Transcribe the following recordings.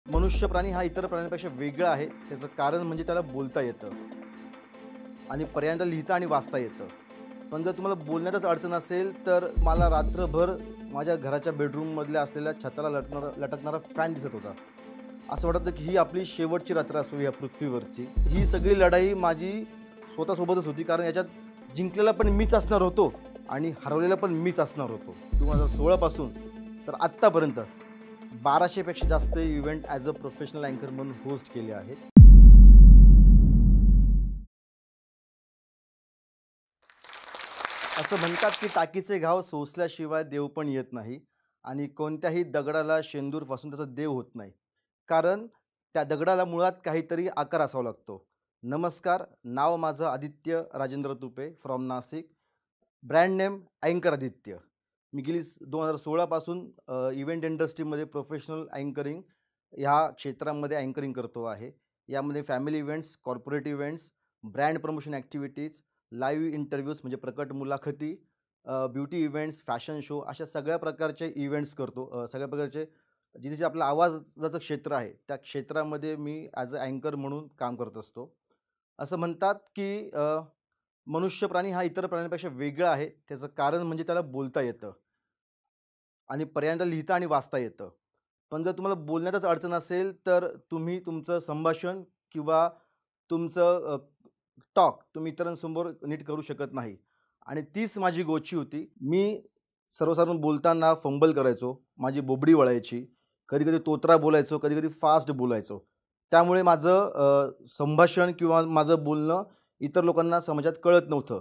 मनुष्य प्राणी हा इतर प्राण्यांपेक्षा वेगळा आहे. त्याचं कारण म्हणजे त्याला बोलता येतं आणि पर्यायी लिहिता आणि वाचता येतं. पण जर तुम्हाला बोलण्यातच अडचण असेल, तर मला रात्रभर माझ्या घराच्या बेडरूममधल्या असलेल्या छताला लटकणारा फॅन दिसत होता. असं वाटत होतं की ही आपली शेवटची रात्र असावी या पृथ्वीवरची. ही सगळी लढाई माझी स्वतःसोबतच होती, कारण याच्यात जिंकलेला पण मीच असणार होतो आणि हरवलेला पण मीच असणार होतो. 2016 पासून तर आत्तापर्यंत 1200 पेक्षा जास्त इव्हेंट ॲज अ प्रोफेशनल अँकर म्हणून होस्ट केले आहेत. असं म्हणतात की टाकीचे घाव सोसल्याशिवाय देव पण येत नाही आणि कोणत्याही दगडाला शेंदूर पासून त्याचा देव होत नाही. कारण त्या दगडाला मुळात काहीतरी आकार असावा लागतो. नमस्कार, नाव माझं Aditya Rajendra Tupe from Nashik. Brand name अँकर आदित्य. मी गेली 2016 पासून इव्हेंट इंडस्ट्रीमध्ये प्रोफेशनल अँकरिंग ह्या क्षेत्रामध्ये अँकरिंग करतो आहे. यामध्ये family events, corporate events, brand promotion activities, live interviews म्हणजे प्रकट मुलाखती, ब्युटी इव्हेंट्स, फॅशन शो अशा सगळ्या प्रकारचे इव्हेंट्स करतो. सगळ्या प्रकारचे जिथे आपलं आवाजाचं क्षेत्र आहे, त्या क्षेत्रामध्ये मी ॲज अ अँकर म्हणून काम करत असतो. असं म्हणतात की मनुष्य प्राणी हा इतर प्राण्यांपेक्षा वेगळा आहे. त्याचं कारण म्हणजे त्याला बोलता येतं आणि पर्यायी लिहिता आणि वाचता येतं. पण जर तुम्हाला बोलण्यातच अडचण असेल, तर तुम्ही तुमचं संभाषण किंवा तुमचं टॉक तुम्ही इतरांसमोर नीट करू शकत नाही आणि तीच माझी गोची होती. मी सर्वसाधारण बोलताना फंबल करायचो. माझी बोबडी वळायची. कधी-कधी तोतरा बोलायचो, कधी-कधी फास्ट बोलायचो. त्यामुळे माझं संभाषण किंवा माझं बोलणं इतर लोकांना समाजात कळत नव्हतं.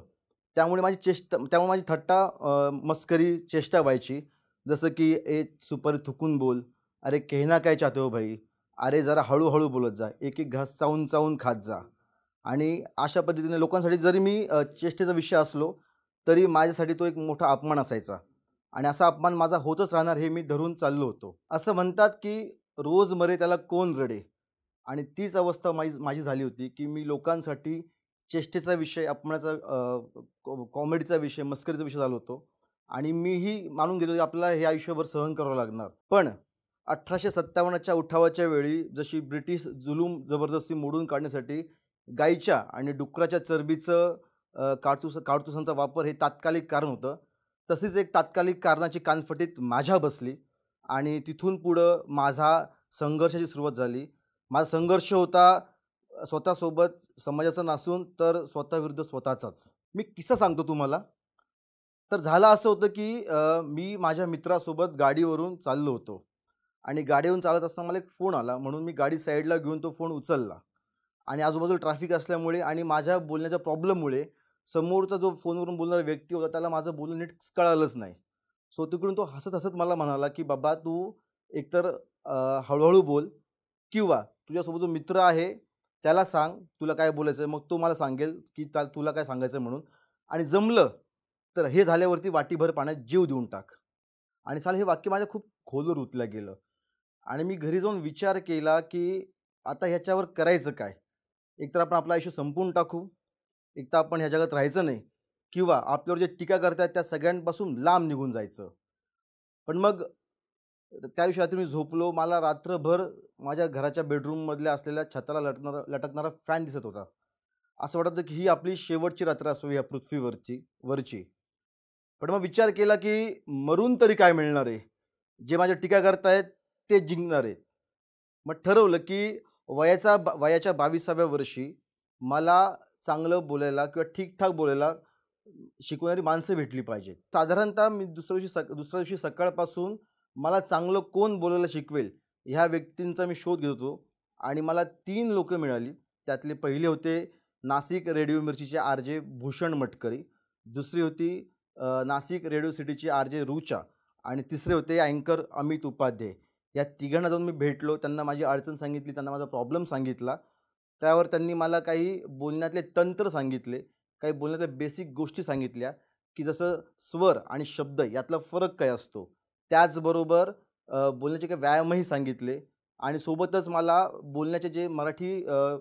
त्यामुळे माझी थट्टा, मस्करी, चेष्टा व्हायची. जसं की "ए सुपर थुकून बोल. अरे कहना क्या चाहते हो भाई? अरे जरा हळू बोलत जा. एक-एक घास चावून-चावून खात जा." आणि अशा पद्धतीने लोकांसाठी जरी मी चेष्टेचा विषय असलो, तरी माझ्यासाठी तो एक मोठा अपमान असायचा आणि असा अपमान माझा होतच राहणार हे मी धरून चाललो होतो. असं म्हणतात की "रोज मरे त्याला कोण रडे." आणि तीच अवस्था माझी माझी झाली होती, की मी लोकांसाठी चेष्टेचा विषय, अपमानाचा, कॉमेडीचा विषय, मस्करीचा विषय झालो होतो आणि मीही मानून गेलो, की आपल्याला हे आयुष्यभर सहन करावं लागणार. पण 1857च्या उठावाच्या वेळी जशी ब्रिटिश जुलूम जबरदस्ती मोडून काढण्यासाठी गाईच्या आणि डुकराच्या चरबीचं काडतुसांचा वापर हे तात्कालिक कारण होतं. तशीच एक तात्कालिक कारणाची कानफटीत माझ्या बसली आणि तिथून पुढं माझा संघर्षाची सुरुवात झाली. माझा संघर्ष होता स्वतःसोबत, समाजाचा नसून तर स्वतःविरुद्ध स्वतःचाच. मी किस्सा सांगतो तुम्हाला. तर झालं असं होतं की मी माझ्या मित्रासोबत गाडीवरून चाललो होतो आणि गाडीवरून चालत असताना मला एक फोन आला, म्हणून मी गाडी साईडला घेऊन तो फोन उचलला आणि आजूबाजूला ट्रॅफिक असल्यामुळे आणि माझ्या बोलण्याच्या प्रॉब्लेममुळे समोरचा जो फोनवरून बोलणारा व्यक्ती होता, त्याला माझं बोलणं नीट कळालंच नाही. सो तिकडून तो हसत-हसत मला म्हणाला, की "बाबा तू एकतर हळू बोल किंवा तुझ्यासोबत जो मित्र आहे त्याला सांग तुला काय बोलायचं आहे, मग तो मला सांगेल की तुला काय सांगायचं आहे म्हणून आणि जमलं तर हे झाल्यावरती वाटीभर पाण्यात जीव देऊन टाक." आणि सालं हे वाक्य माझ्या खूप खोलवर रुतलं गेलं आणि मी घरी जाऊन विचार केला की आता ह्याच्यावर करायचं काय? एकतर आपण आपलं आयुष्य संपवून टाकू, एकतर आपण ह्या जगात राहायचं नाही किंवा आपल्यावर जे टीका करतायत त्या सगळ्यांपासून लांब निघून जायचं. पण मग त्या दिवशी रात्री मी झोपलो. मला रात्रभर माझ्या घराच्या बेडरूममधल्या असलेल्या छताला लटकणारा फॅन दिसत होता. असं वाटत होतं की ही आपली शेवटची रात्र असावी या वरची. पण मग विचार केला की मरून तरी काय मिळणार आहे? जे माझ्या टीका करतायत ते जिंकणार आहेत. मग ठरवलं की वयाच्या 22व्या वर्षी मला चांगलं बोलायला किंवा ठीक-ठाक बोलायला शिकवणारी माणसं भेटली पाहिजेत. साधारणतः मी दुसऱ्या दिवशी सकाळपासून मला चांगलं कोण बोलायला शिकवेल, ह्या व्यक्तींचा मी शोध घेत होतो आणि मला 3 लोकं मिळाली. त्यातले पहिले होते नाशिक रेडिओ मिर्चीचे आर-जे भूषण मटकरी. दुसरी होती नाशिक रेडिओ सिटीची आर-जे रुचा आणि तिसरे होते अँकर अमित उपाध्याय. या तिघांना जाऊन मी भेटलो. त्यांना माझी अडचण सांगितली, त्यांना माझा प्रॉब्लेम सांगितला. त्यावर त्यांनी मला काही बोलण्यातले तंत्र सांगितले, काही बोलण्यातल्या बेसिक गोष्टी सांगितल्या, की जसं स्वर आणि शब्द यातला फरक काय असतो. त्याचबरोबर बोलण्याचे काही व्यायामही सांगितले आणि सोबतच मला बोलण्याचे जे मराठी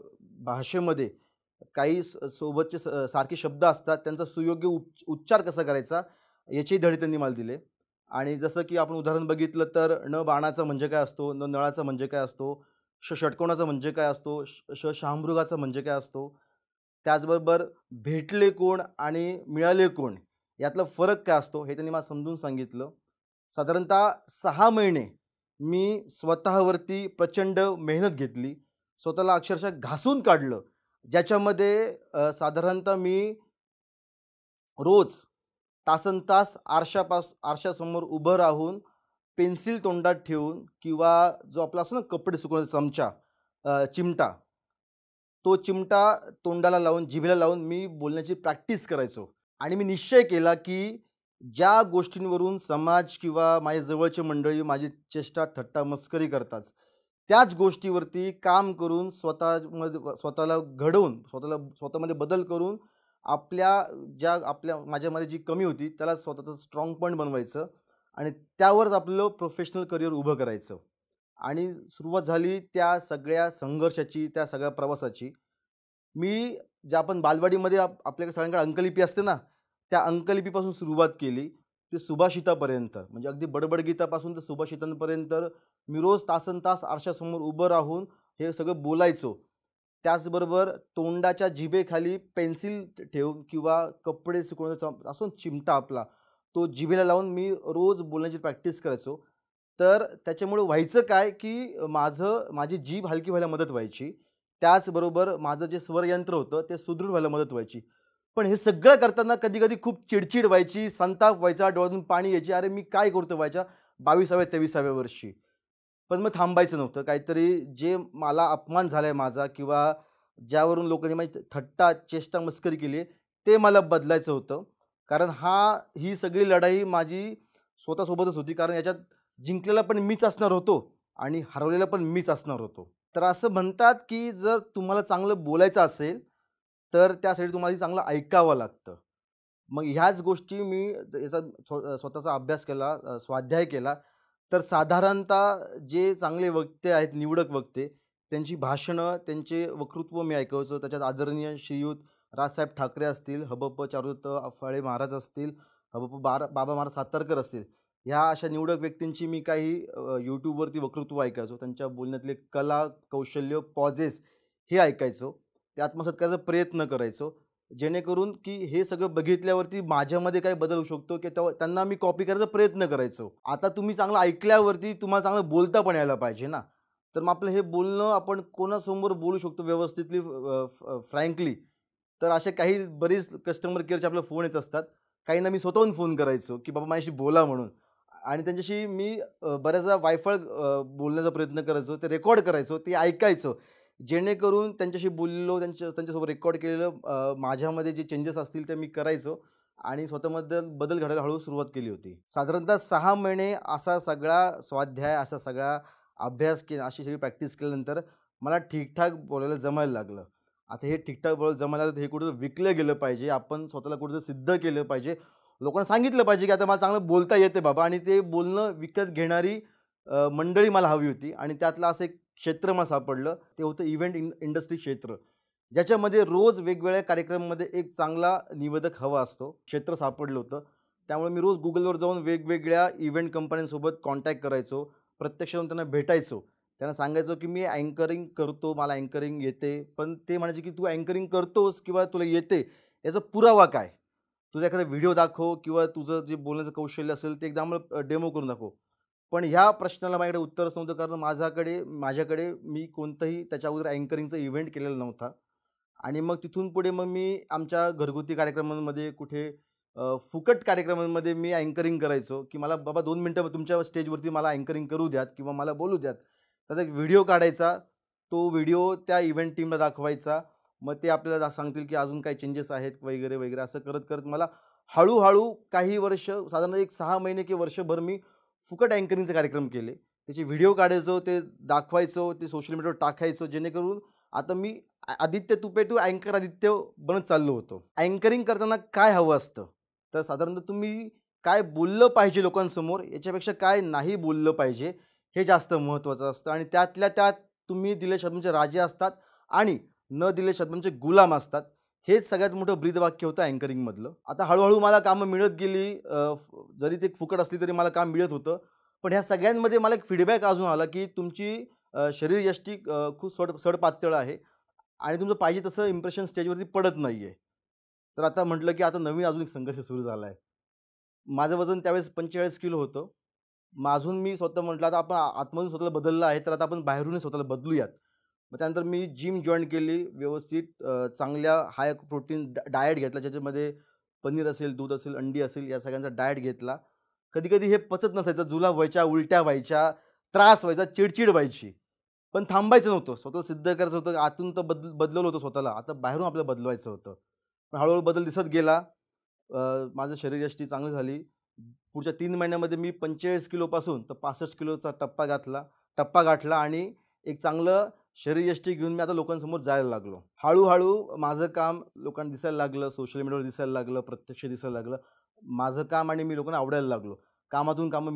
भाषेमध्ये काही सोबतचे सारखे शब्द असतात, त्यांचा सुयोग्य उच्चार कसा करायचा याचेही धडे त्यांनी मला दिले. आणि जसं की आपण उदाहरण बघितलं तर न बाणाचा म्हणजे काय असतो, न नळाचा म्हणजे काय असतो, षटकोनाचा म्हणजे काय असतो, शहामृगाचा म्हणजे काय असतो. त्याचबरोबर भेटले कोण आणि मिळाले कोण यातला फरक काय असतो हे त्यांनी मला समजून सांगितलं. साधारणतः 6 महिने मी स्वतःवरती प्रचंड मेहनत घेतली. स्वतःला अक्षरशः घासून काढलं. ज्याच्यामध्ये साधारणतः मी रोज तासनतास आरशासमोर उभं राहून, पेन्सिल तोंडात ठेवून किंवा जो आपला असतो ना कपडे सुकवण्याचा चमचा, चिमटा, तो चिमटा तोंडाला लावून, जिभेला लावून मी बोलण्याची प्रॅक्टिस करायचो. आणि मी निश्चय केला, की ज्या गोष्टींवरून समाज किंवा माझ्या जवळची मंडळी माझी चेष्टा, थट्टा, मस्करी करतात, त्याच गोष्टीवरती काम करून स्वतःमध्ये स्वतःला घडवून, स्वतःमध्ये बदल करून माझ्यामध्ये जी कमी होती त्याला स्वतःचं स्ट्राँग पॉइंट बनवायचं आणि त्यावरच आपलं प्रोफेशनल करिअर उभं करायचं. आणि सुरुवात झाली त्या सगळ्या संघर्षाची, त्या सगळ्या प्रवासाची. मी ज्या आपण बालवाडीमध्ये आपल्याकडे सगळ्यांकडे अंकलिपी असते ना, त्या अंकलिपीपासून सुरुवात केली ते सुभाषितापर्यंत. म्हणजे अगदी बडबड गीतापासून ते सुभाषितांपर्यंत मी रोज तासनतास आरशासमोर उभं राहून हे सगळं बोलायचो. त्याचबरोबर तोंडाच्या जिभेखाली पेन्सिल ठेवून किंवा कपडे सुकवण्याचा असो ना चिमटा आपला, तो जिभेला लावून मी रोज बोलण्याची प्रॅक्टिस करायचो. तर त्याच्यामुळे व्हायचं काय, की माझी जीभ हलकी व्हायला मदत व्हायची. त्याचबरोबर माझं जे स्वरयंत्र होतं ते सुदृढ व्हायला मदत व्हायची. पण हे सगळं करताना कधी-कधी खूप चिडचिड व्हायची, संताप व्हायचा, डोळ्यातून पाणी यायची. अरे, मी काय करतो व्हायच्या 22व्या-23व्या वर्षी. पण मग थांबायचं नव्हतं. काहीतरी जे मला अपमान झालाय माझा किंवा ज्यावरून लोकांनी माझी थट्टा, चेष्टा, मस्करी केली आहे, ते मला बदलायचं होतं. कारण ही सगळी लढाई माझी स्वतःसोबतच होती. कारण याच्यात जिंकलेला पण मीच असणार होतो आणि हरवलेला पण मीच असणार होतो. तर असं म्हणतात, की जर तुम्हाला चांगलं बोलायचं असेल, तर त्यासाठी तुम्हाला चांगलं ऐकावं लागतं. मग ह्याच गोष्टी मी याचा स्वतःचा अभ्यास केला, स्वाध्याय केला. तर साधारणतः जे चांगले वक्ते आहेत, निवडक वक्ते, त्यांची भाषणं, त्यांचे वक्तृत्व मी ऐकायचो. त्याच्यात आदरणीय श्रीयुत राजसाहेब ठाकरे असतील, हबप चारुदत्त फाळे महाराज असतील, हबप बाबा महाराज सातारकर असतील. ह्या अशा निवडक व्यक्तींची मी काही YouTubeवरती वक्तृत्व ऐकायचो. त्यांच्या बोलण्यातले कला, कौशल्य, पॉजेस हे ऐकायचो. ते आत्मसात करायचा प्रयत्न करायचो. जेणेकरून की हे सगळं बघितल्यावरती माझ्यामध्ये काय बदल होऊ शकतो, की तेव्हा त्यांना मी कॉपी करायचा प्रयत्न करायचो. आता तुम्ही चांगलं ऐकल्यावरती तुम्हाला चांगलं बोलता पण यायला पाहिजे ना. तर मग आपलं हे बोलणं आपण कोणासमोर बोलू शकतो व्यवस्थितली, फ्रँकली. तर असे काही बरीच कस्टमर केअरचे आपल्याला फोन येत असतात. काहींना मी स्वतःहून फोन करायचो, की बाबा माझ्याशी बोला म्हणून. आणि त्यांच्याशी मी बऱ्याचदा वायफळ बोलण्याचा प्रयत्न करायचो. ते रेकॉर्ड करायचो, ते ऐकायचो. जेणेकरून त्यांच्याशी बोललो, त्यांच्यासोबत रेकॉर्ड केलेलं माझ्यामध्ये जे चेंजेस असतील ते मी करायचो आणि स्वतःमध्ये बदल घडायला हळू सुरुवात केली होती. साधारणतः 6 महिने असा सगळा स्वाध्याय, असा सगळा अभ्यास केला, अशी सगळी प्रॅक्टिस केल्यानंतर मला ठीकठाक बोलायला जमायला लागलं. आता हे ठीकठाक बोलायला जमायला लागलं तर हे कुठेतरी विकलं गेलं पाहिजे. आपण स्वतःला कुठेतरी सिद्ध केलं पाहिजे. लोकांना सांगितलं पाहिजे, की आता मला चांगलं बोलता येते बाबा आणि ते बोलणं विकत घेणारी मंडळी मला हवी होती आणि त्यातलं असं एक क्षेत्र मला सापडलं. ते होतं इव्हेंट इंडस्ट्री क्षेत्र. ज्याच्यामध्ये रोज वेगवेगळ्या कार्यक्रमामध्ये एक चांगला निवेदक हवा असतो. क्षेत्र सापडलं होतं. त्यामुळे मी रोज Googleवर जाऊन वेगवेगळ्या इव्हेंट कंपन्यांसोबत कॉन्टॅक्ट करायचो. प्रत्यक्ष जाऊन त्यांना भेटायचो. त्यांना सांगायचो, की मी अँकरिंग करतो, मला अँकरिंग येते. पण ते म्हणायचे, की "तू अँकरिंग करतोस किंवा तुला येते, याचा पुरावा काय? तुझा एखादा व्हिडिओ दाखव किंवा तुझं जे बोलण्याचं कौशल्य असेल ते एकदा आम्हाला डेमो करून दाखव." पण ह्या प्रश्नाला माझ्याकडे उत्तरच नव्हतं, कारण माझ्याकडे मी कोणतंही त्याच्या अगोदर अँकरिंगचा इव्हेंट केलेला नव्हता. आणि मग तिथून पुढे मग मी आमच्या घरगुती कार्यक्रमांमध्ये कुठे फुकट कार्यक्रमांमध्ये मी अँकरिंग करायचो, की मला बाबा 2 मिनिटं तुमच्या स्टेजवरती मला अँकरिंग करू द्यात किंवा मला बोलू द्यात. त्याचा एक व्हिडिओ काढायचा, तो व्हिडिओ त्या इव्हेंट टीमला दाखवायचा. मग ते आपल्याला सांगतील, की अजून काही चेंजेस आहेत वगैरे, वगैरे. असं करत-करत मला हळू काही वर्ष, साधारण एक 6 महिने किंवा वर्षभर मी फुकट अँकरिंगचे कार्यक्रम केले. त्याचे व्हिडिओ काढायचो, ते दाखवायचो, ते सोशल मीडियावर टाकायचो, जेणेकरून आता मी आदित्य तुपे टू अँकर आदित्य बनत चाललो होतो. अँकरिंग करताना काय हवं असतं? तर साधारणतः तुम्ही काय बोललं पाहिजे लोकांसमोर, याच्यापेक्षा काय नाही बोललं पाहिजे, हे जास्त महत्त्वाचं असतं. आणि त्यातल्या त्यात तुम्ही दिलेल्या शब्दांचे राजे असतात आणि न दिलेल्या शब्दांचे गुलाम असतात. हेच सगळ्यात मोठं ब्रीदवाक्य होतं अँकरिंगमधलं. आता हळू मला कामं मिळत गेली. जरी ते फुकट असली तरी मला काम मिळत होतं. पण ह्या सगळ्यांमध्ये मला एक फीडबॅक अजून आला, की तुमची शरीरयष्टी खूप सडपातळ आहे आणि तुमचं पाहिजे तसं इम्प्रेशन स्टेजवरती पडत नाहीये. तर आता म्हटलं, की आता नवीन अजून एक संघर्ष सुरू झाला आहे. माझं वजन त्यावेळेस 45 किलो होतं. मग अजून मी स्वतः म्हटलं, आता आपण आतमधून स्वतःला बदललं आहे, तर आता आपण बाहेरूनच स्वतःला बदलूयात. मग त्यानंतर मी जिम जॉइन केली. व्यवस्थित चांगल्या हाय प्रोटीन डायट घेतला, ज्याच्यामध्ये पनीर असेल, दूध असेल, अंडी असेल, या सगळ्यांचा डायट घेतला. कधी-कधी हे पचत नसायचं. जुलाब व्हायच्या, उलट्या व्हायच्या, त्रास व्हायचा, चिड व्हायची. पण थांबायचं नव्हतं. स्वतःला सिद्ध करायचं होतं. आतून तर बदलवलं होतं स्वतःला. आता बाहेरून आपल्याला बदलवायचं होतं. पण हळू बदल दिसत गेला. माझं शरीरयष्टी चांगली झाली. पुढच्या 3 महिन्यामध्ये मी 45 किलोपासून तर 65 किलोचा टप्पा गाठला आणि एक चांगलं शरीरयष्टी घेऊन मी आता लोकांसमोर जायला लागलो. हळू माझं काम लोकांना दिसायला लागलं, सोशल मीडियावर दिसायला लागलं, प्रत्यक्ष दिसायला लागलं. माझं काम आणि मी लोकांना आवडायला लागलो. कामातून कामं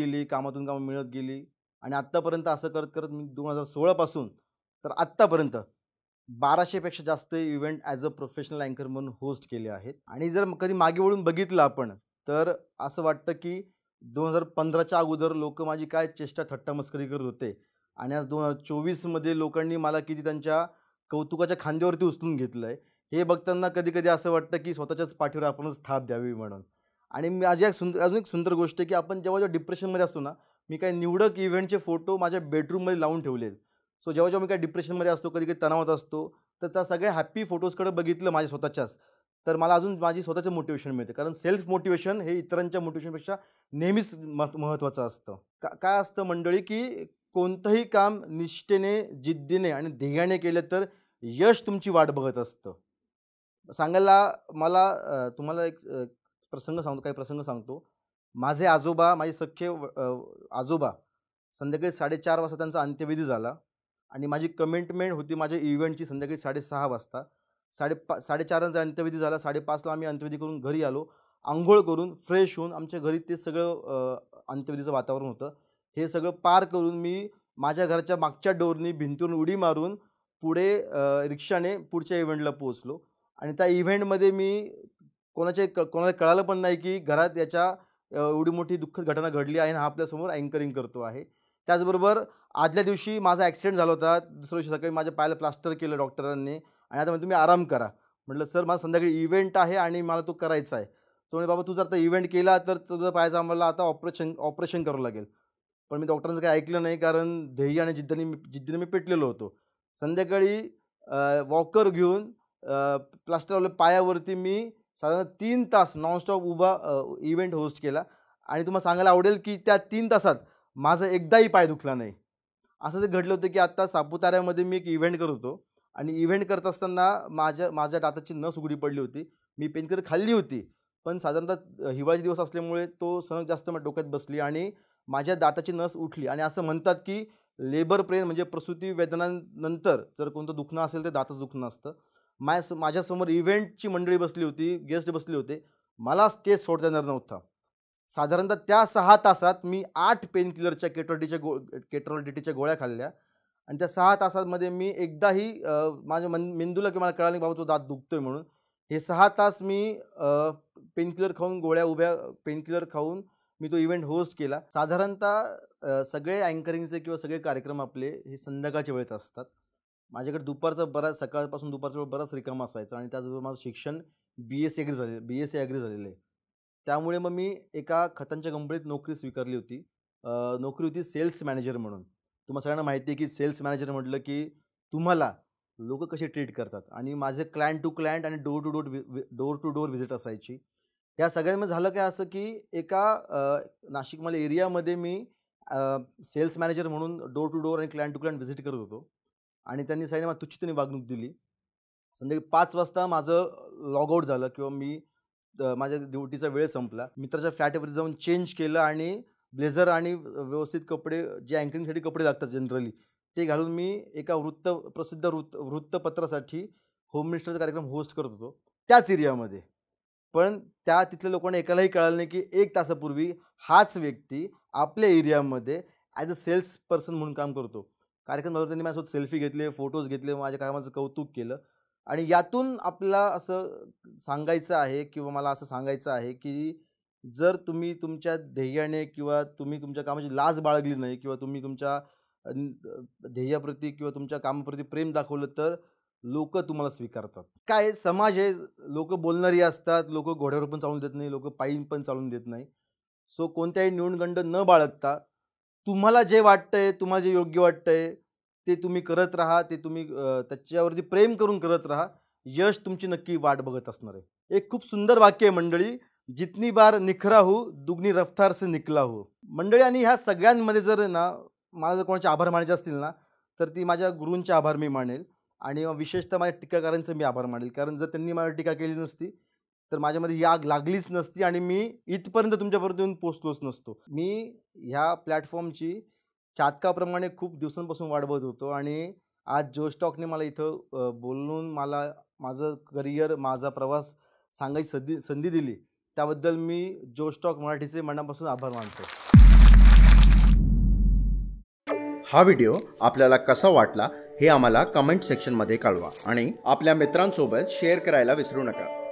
मिळत गेली आणि आत्तापर्यंत असं करत मी 2016 पासून तर आत्तापर्यंत 1200 पेक्षा जास्त इव्हेंट ॲज अ प्रोफेशनल अँकर म्हणून होस्ट केले आहेत. आणि जर कधी मागे वळून बघितलं आपण, तर असं वाटतं की 2015च्या अगोदर लोकं माझी काय चेष्टा थट्टा मस्करी करत होते आणि आज 2024 मध्ये लोकांनी मला किती त्यांच्या कौतुकाच्या खांद्यावरती उचलून घेतलंय. हे बघताना कधी-कधी असं वाटतं की स्वतःच्याच पाठीवर आपणच थाप द्यावी म्हणून. आणि माझी अजून एक सुंदर गोष्ट आहे की आपण जेव्हा डिप्रेशनमध्ये असतो ना, मी काही निवडक इव्हेंटचे फोटो माझ्या बेडरूममध्ये लावून ठेवले. सो जेव्हा मी काही डिप्रेशनमध्ये असतो, कधी-कधी तणावात असतो, तर त्या सगळ्या हॅपी फोटोजकडे बघितलं माझ्या स्वतःच्याच, तर मला अजून माझी स्वतःचं मोटिव्हेशन मिळते. कारण सेल्फ मोटिव्हेशन हे इतरांच्या मोटिव्हेशनपेक्षा नेहमीच महत्त्वाचं असतं. काय असतं मंडळी, की कोणतंही काम निष्ठेने, जिद्दीने आणि ध्येयाने केलं तर यश तुमची वाट बघत असतं. सांगायला मला तुम्हाला एक काही प्रसंग सांगतो. माझे आजोबा, माझे सख्खे आजोबा संध्याकाळी 4:30 वाजता त्यांचा अंत्यविधी झाला आणि माझी कमिटमेंट होती माझ्या इव्हेंटची संध्याकाळी 6:30 वाजता. 4:30चा अंत्यविधी झाला. 5:30ला आम्ही अंत्यविधी करून घरी आलो. अंघोळ करून फ्रेश होऊन आमच्या घरी ते सगळं अंत्यविधीचं वातावरण होतं. हे सगळं पार करून मी माझ्या घराच्या मागच्या डोरनी भिंतीवरून उडी मारून पुढे रिक्षाने पुढच्या इव्हेंटला पोहोचलो आणि त्या इव्हेंटमध्ये मी कोणाला कळालं पण नाही, की घरात याच्या एवढी मोठी दुःखद घटना घडली आहे आणि हा आपल्यासमोर अँकरिंग करतो आहे. त्याचबरोबर आदल्या दिवशी माझा ॲक्सिडेंट झाला होता. दुसऱ्या दिवशी सकाळी माझ्या पायाला प्लास्टर केलं डॉक्टरांनी आणि आता म्हणे तुम्ही आराम करा. म्हटलं सर माझा संध्याकाळी इव्हेंट आहे आणि मला तो करायचा आहे. तो म्हणे बाबा तू जर आता इव्हेंट केला तर तुझा पायाचा आम्हाला आता ऑपरेशन करावं लागेल. पण मी डॉक्टरांचं काही ऐकलं नाही कारण ध्येय आणि जिद्दीने मी पेटलेलो होतो. संध्याकाळी वॉकर घेऊन प्लास्टर लावलं पायावरती. मी साधारण 3 तास नॉनस्टॉप उभा इव्हेंट होस्ट केला आणि तुम्हाला सांगायला आवडेल, की त्या 3 तासात माझा एकदाही पाय दुखला नाही. असं जे घडलं होतं, की आता सापुताऱ्यामध्ये मी एक इव्हेंट करत होतो आणि इव्हेंट करत असताना माझ्या दाताची नस उघडी पडली होती. मी पेनकिलर खाल्ली होती, पण साधारणतः हिवाळी दिवस असल्यामुळे तो सणक जास्त माझ्या डोक्यात बसली आणि माझ्या दाताची नस उठली आणि असं म्हणतात, की लेबर पेन म्हणजे प्रसूती वेदनांनंतर जर कोणतं दुखणं असेल, तर दातच दुखणं असतं. माझ्यासमोर इव्हेंटची मंडळी बसली होती, गेस्ट बसले होते. मला स्टेज सोडता येणार नव्हता. साधारणतः त्या 6 तासात मी 8 पेनकिलरच्या केट्रोलिटीच्या गोळ्या खाल्ल्या आणि त्या 6 तासामध्ये मी एकदाही माझ्या मेंदूला की मला कळालं नाही बाबा तो दात दुखतोय म्हणून. हे 6 तास मी पेनकिलर खाऊन पेनकिलर खाऊन मी तो इव्हेंट होस्ट केला. साधारणतः सगळे अँकरिंगचे किंवा सगळे कार्यक्रम आपले हे संध्याकाळच्या वेळेत असतात. माझ्याकडे सकाळपासून दुपारचा वेळ बराच रिकामा असायचा आणि त्याचबरोबर माझं शिक्षण BSc ॲग्री झालेलं आहे. त्यामुळे मग मी एका खतांच्या कंपनीत नोकरी स्वीकारली होती. नोकरी होती सेल्स मॅनेजर म्हणून. तुम्हाला सगळ्यांना माहिती आहे की सेल्स मॅनेजर म्हटलं की तुम्हाला लोकं कसे ट्रीट करतात आणि माझे क्लायंट टू क्लायंट आणि डोर टू डोर व्हिजिट असायची. या सगळ्यांमध्ये झालं काय असं की एका नाशिकमधल्या एरियामध्ये मी सेल्स मॅनेजर म्हणून डोर टू डोर आणि क्लायंट टू क्लायंट व्हिजिट करत होतो आणि त्यांनी सांगितलं मला तुच्छतेने वागणूक दिली. संध्याकाळी 5 वाजता माझं लॉगआउट झालं किंवा माझ्या ड्युटीचा वेळ संपला. मित्राच्या फ्लॅटवरती जाऊन चेंज केलं आणि ब्लेझर आणि व्यवस्थित कपडे जे अँकरिंगसाठी कपडे लागतात जनरली ते घालून मी एका प्रसिद्ध वृत्तपत्रासाठी होम मिनिस्टरचा कार्यक्रम होस्ट करत होतो त्याच एरियामध्ये. पण तिथल्या लोकांना एकालाही कळालं नाही की 1 तासापूर्वी हाच व्यक्ती आपल्या एरियामध्ये ॲज अ सेल्स पर्सन म्हणून काम करतो. कार्यक्रम झाल्यावर त्यांनी माझ्यासोबत सेल्फी घेतले, फोटोज घेतले, माझ्या कामाचं कौतुक केलं आणि यातून आपला असं सांगायचं आहे किंवा मला असं सांगायचं आहे की जर तुम्ही तुमच्या ध्येयाने किंवा तुम्ही तुमच्या कामाची लाज बाळगली नाही किंवा तुम्ही तुमच्या ध्येयाप्रती किंवा तुमच्या कामाप्रती प्रेम दाखवलं तर लोक तुम्हाला स्वीकारतात. काय समाज आहे, लोक बोलणारी असतात, लोक घोड्यावर पण चालून देत नाही, लोक पायी पण चालून देत नाही. सो कोणत्याही न्यूनगंड न बाळगता तुम्हाला जे वाटतंय, तुम्हाला जे योग्य वाटतंय ते तुम्ही करत राहा, ते तुम्ही त्याच्यावरती प्रेम करून करत राहा. यश तुमची नक्की वाट बघत असणार आहे. एक खूप सुंदर वाक्य आहे मंडळी, जितनी बार निखरा हो दुगनी रफ्तार से निकला हो. मंडळी आणि ह्या सगळ्यांमध्ये जर ना मला जर कोणाचे आभार मानायचे असतील ना तर ती माझ्या गुरूंचे आभार मी मानेल आणि विशेषतः माझ्या टीकाकारांचे मी आभार मानेल. कारण जर त्यांनी माझ्यावर टीका केली नसती तर माझ्यामध्ये ही आग लागलीच नसती आणि मी इथपर्यंत तुमच्यापर्यंत येऊन पोचलोच नसतो. मी ह्या प्लॅटफॉर्मची चातकाप्रमाणे खूप दिवसांपासून वाट बघत होतो आणि आज जोश टॉकने मला इथं बोलून मला माझं करिअर, माझा प्रवास सांगायची संधी दिली. त्याबद्दल मी जोश टॉक मराठीचे मनापासून आभार मानतो. हा व्हिडिओ आपल्याला कसा वाटला हे आम्हाला कमेंट सेक्शनमध्ये कळवा आणि आपल्या मित्रांसोबत शेअर करायला विसरू नका.